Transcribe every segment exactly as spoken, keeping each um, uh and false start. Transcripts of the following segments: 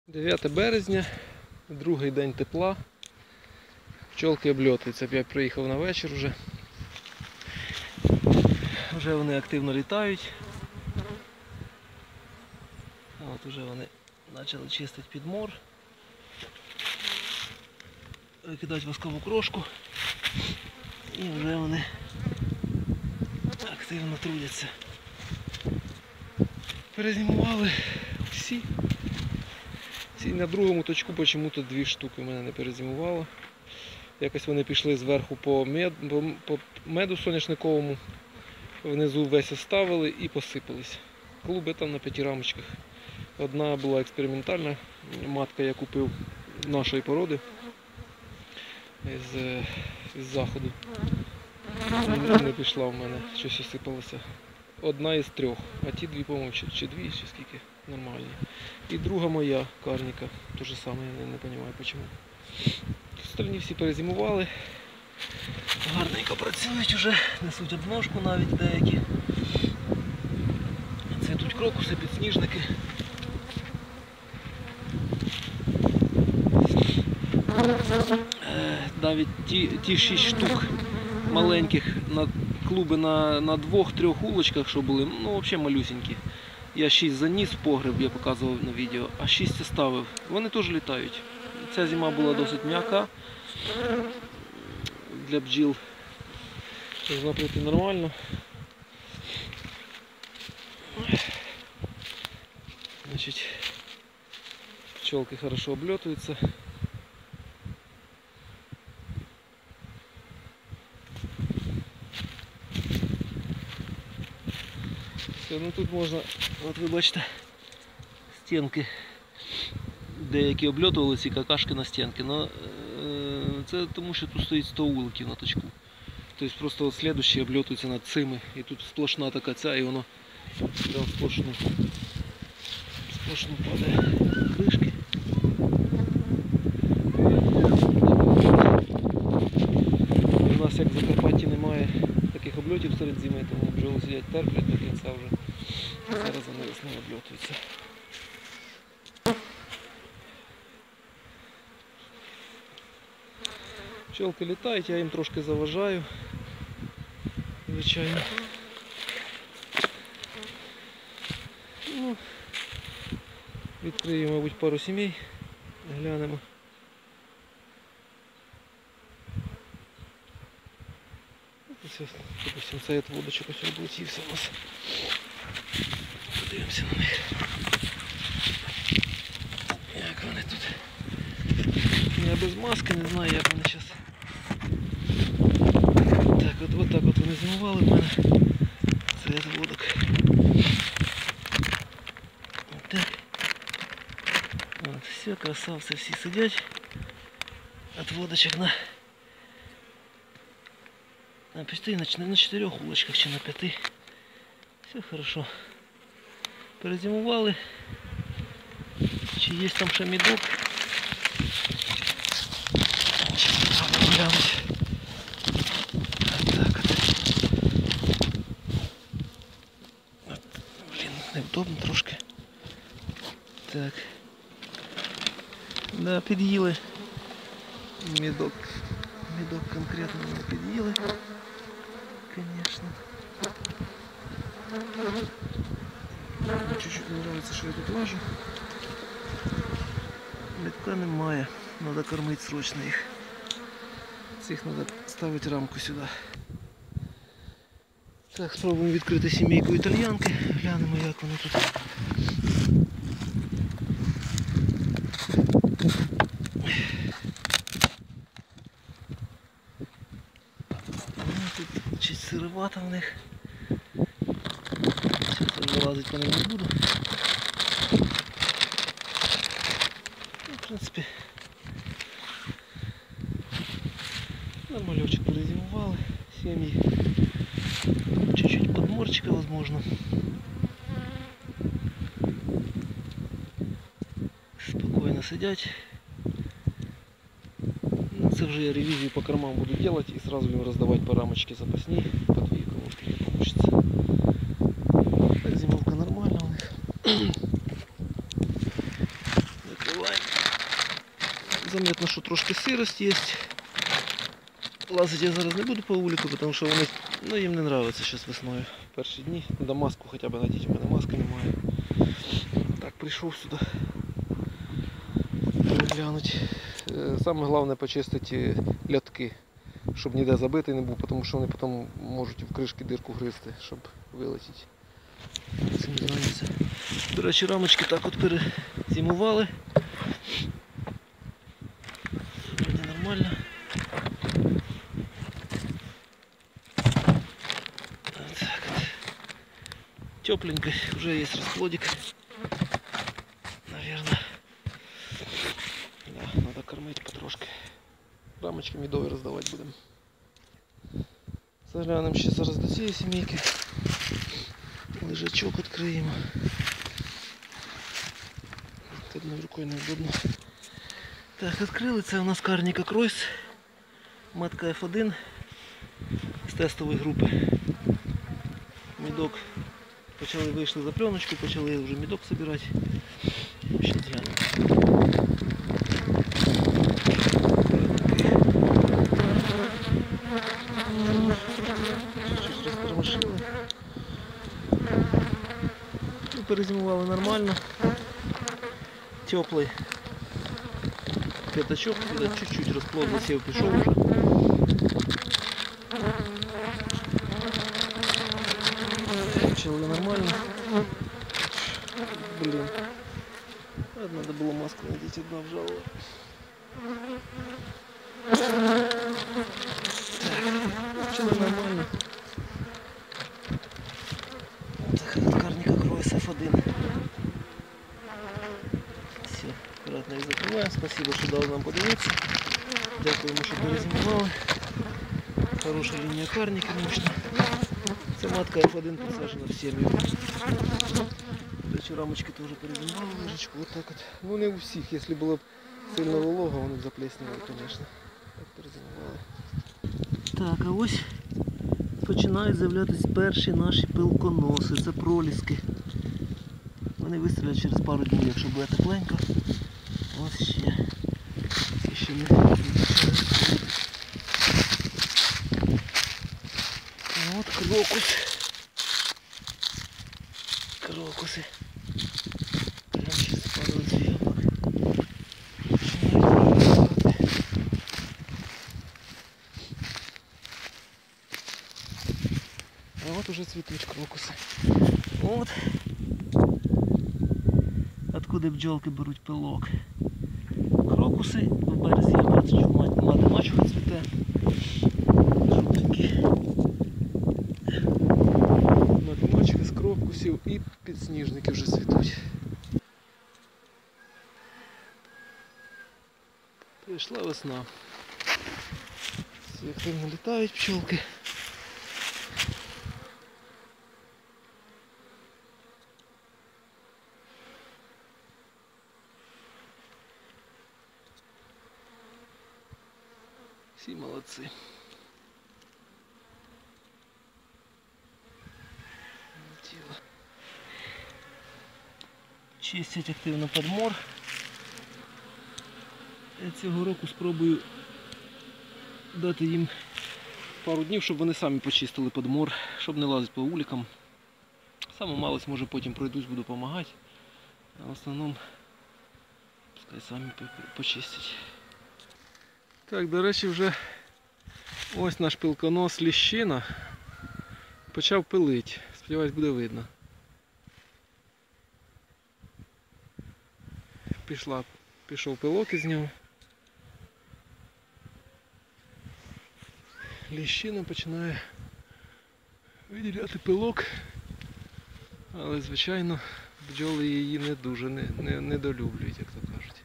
дев'яте березня, другий день тепла, пчолки обльотуються. Я приїхав на вечір вже. Вже вони активно літають. От уже вони почали чистити підмор, викидають воскову крошку і вже вони активно трудяться. Перезимували всі. Ці на другому точку почему-то дві штуки в мене не перезимувало. Якось вони пішли зверху по, мед, по меду соняшниковому, внизу весь оставили і посипались. Клуби там на п'яти рамочках. Одна була експериментальна матка, я купив нашої породи з, з заходу. Не пішла в мене, щось осипалося. Одна із трьох, а ті дві, по-моєму, чи, чи дві, чи скільки, нормальні. І друга моя карніка, те ж саме, я не, не розумію чому. Остальні всі перезимували, гарненько працюють вже, несуть обножку навіть деякі. Цвітуть крокуси, підсніжники. Навіть ті, ті шість штук маленьких на клуби на, на двох-трьох улочках, що були, ну взагалі малюсенькі. Я шість заніс в погреб, я показував на відео, а шість оставив. Вони теж літають. Ця зима була досить м'яка для бджіл. Можна пройти нормально. Значить, пчелки хорошо обльотуються. Ну тут можна, от ви бачите, стінки деякі обльотували, ці какашки на стінки, але це тому, що тут стоїть сто вуликів на точку. Тобто просто от слідущі обльотуються над цими, і тут сплошна така ця, і воно да, сплошну, сплошну падає кришки. У нас як в Закарпатті немає таких обльотів серед зими, тому бджоли сидять терплять до кінця вже. Зараз вони весни обльотуються. Пчелки літають, я їм трошки заважаю, звичайно. Ну, відкрию, мабуть, пару сімей, глянемо. Ось, допустим, цей отводочок ось облетівся у нас. Подивимося на них. Як вони тут. Я без маски не знаю, як вони зараз. Так, от, от так от вони зимували в мене. Цей отводок. От так. От, все, красавці всі сидять. Отводочок на... На пяти, на чотирьох улочках чи на п'яти. Все хорошо. Перезимували. Чи є там ще мідок? Глянуть. Так от. От. Блін, невдобно трошки. Так. Да, під'їли. Мідок. Мідок конкретно не під'їли. Конечно. Мне чуть-чуть не нравится, что я тут лажу. Медка немає. Надо кормить срочно їх. Цих надо ставити рамку сюди. Так, спробуємо відкрити сімейку італьянки. Глянемо, як вони тут. Тут чуть сировато в них. Зараз вилазити по ним не буду. Ну, в принципі, нормальочок перезимували. Сім'ї. Чуть-чуть подморчика, возможно. Спокійно сидять. Ну, це вже я ревізію по кормам буду делать и сразу им раздавать по рамочке запасни, по две колодки не получится. Так, зимовка нормальная у них. Заметно, що трошки сирость є. Лазити я зараз не буду по вулику, тому що вони, ну, їм не подобається зараз весною. Перші дні. Треба маску хоча б надіти, у мене маски немає. Так, прийшов сюди переглянути. Саме головне почистити льотки, щоб ніде забитий не був, тому що вони потім можуть в кришки дирку гризти, щоб вилетіти. Цим займатися. До речі, рамочки так от перезимували. Сьогодні нормально. Так от. Тепленько, вже є розплодик. Наверное. Да, надо кормить потрошки. Рамочки медові роздавати будемо. Заглянемо ще зараз до цієї сімейки. Лежачок відкриємо. Одною рукою неудобно. Так, відкрили. Це у нас Карніка Кройс. Матка еф один з тестової групи. Мідок. Почали, вийшли за пленочку, почали вже мідок збирати. Ще зглянемо. Щось розтормошили. Ну, перезимували нормально. Теплий п'ятачок, чуть-чуть розплод засів, пішов вже. Почали нормально. Блін. Треба було маску надіти, одна вжала. Почали нормально. Це Карніка Кройс еф один. Все, аккуратно їх закриваємо. Спасибо, що дали нам подивитися. Дякуємо, що перезимували. Хороша лінія Карніки, мощна. Це матка еф один посаджена в сім'ю. До речі, рамочки теж перезимували ложечку. Вот так от. Ну не у всіх, якщо було б сильно волого, вони б заплеснили, звісно. Так перезимували. Так, а ось починають з'являтися перші наші пилконоси. Це проліски. Вони вистрілять через пару днів, якщо буде тепленько. Ось ще. Це ще не вистачає. От крокус. Крокуси. Прямо ще спадали з яблук. А от уже цвітуть крокуси. От. Откуда бджолки беруть пилок. Крокуси в березі якраз мати мачуха цвіте. Жовтенькі. Мати мачуха з крокусів і підсніжники вже цвітуть. Прийшла весна. Всі активно літають пчолки. Всі молодці. Чистять активно подмор. Я цього року спробую дати їм пару днів, щоб вони самі почистили подмор, щоб не лазити по вуликам. Саме малость, може, потім пройдусь, буду допомагати. А в основному пускай самі почистять. Так, до речі, вже ось наш пилконос Ліщина почав пилити. Сподіваюсь, буде видно. Пішла, пішов пилок із нього. Ліщина починає виділяти пилок, але, звичайно, бджоли її не дуже не, не, недолюблюють, як то кажуть.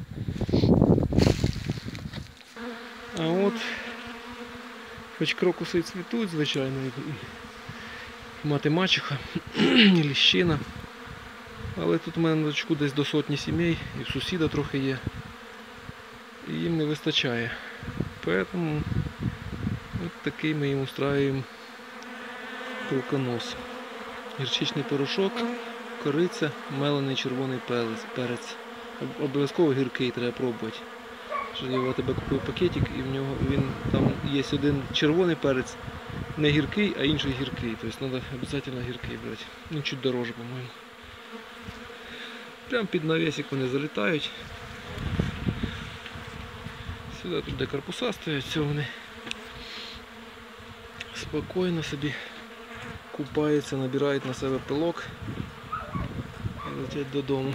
А от, хоч крокуси і цвітуть, звичайно, і мати мачуха, і ліщина. Але тут у мене на точку десь до сотні сімей, і в сусіда трохи є. І їм не вистачає. Тому от такий ми їм устраюємо пилконос. Гірчичний порошок, кориця, мелений червоний перець. Обов'язково гіркий треба пробувати. Що я в АТБ купив пакетик і в нього він там є один червоний перець, не гіркий, а інший гіркий. Тобто треба обов'язково гіркий брати. Ну, чуть дороже, по-моєму. Прямо під навісик вони залітають. Сюди тут де корпуса стоять, все вони спокійно собі купаються, набирають на себе пилок і летять додому.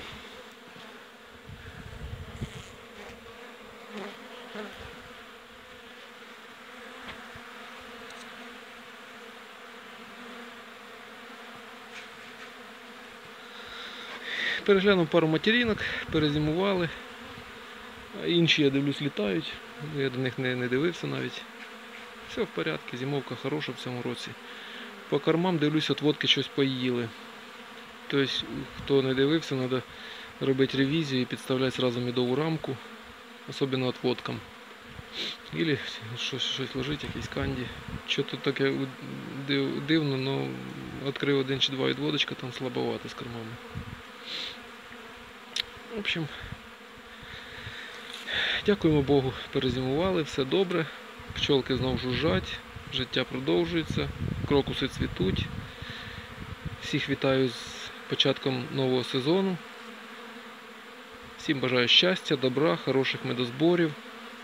Переглянув пару материнок, перезимували, а інші, я дивлюсь, літають, я до них не, не дивився навіть. Все в порядку, зимовка хороша в цьому році. По кормам дивлюсь, от водки щось поїли. Тобто, хто не дивився, треба робити ревізію і підставляти одразу медову рамку, особливо от водкам. Або щось, щось лежить, якісь канді. Що тут таке дивно, але відкрив один чи два відводочка, там слабовато з кормами. В общем, дякуємо Богу, перезимували, все добре, пчолки знову жужжать, життя продовжується, крокуси цвітуть. Всіх вітаю з початком нового сезону. Всім бажаю щастя, добра, хороших медозборів,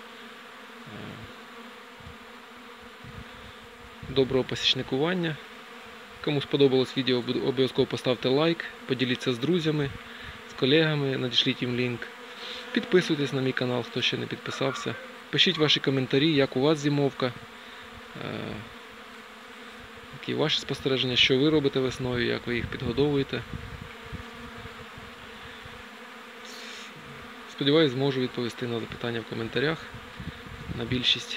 доброго посічникування. Кому сподобалось відео, обов'язково поставте лайк, поділіться з друзями, з колегами, надішліть їм лінк. Підписуйтесь на мій канал, хто ще не підписався. Пишіть ваші коментарі, як у вас зимовка, які ваші спостереження, що ви робите весною, як ви їх підгодовуєте. Сподіваюсь, зможу відповісти на запитання в коментарях, на більшість.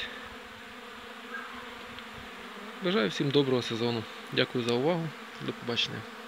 Бажаю всім доброго сезону. Дякую за увагу. До побачення.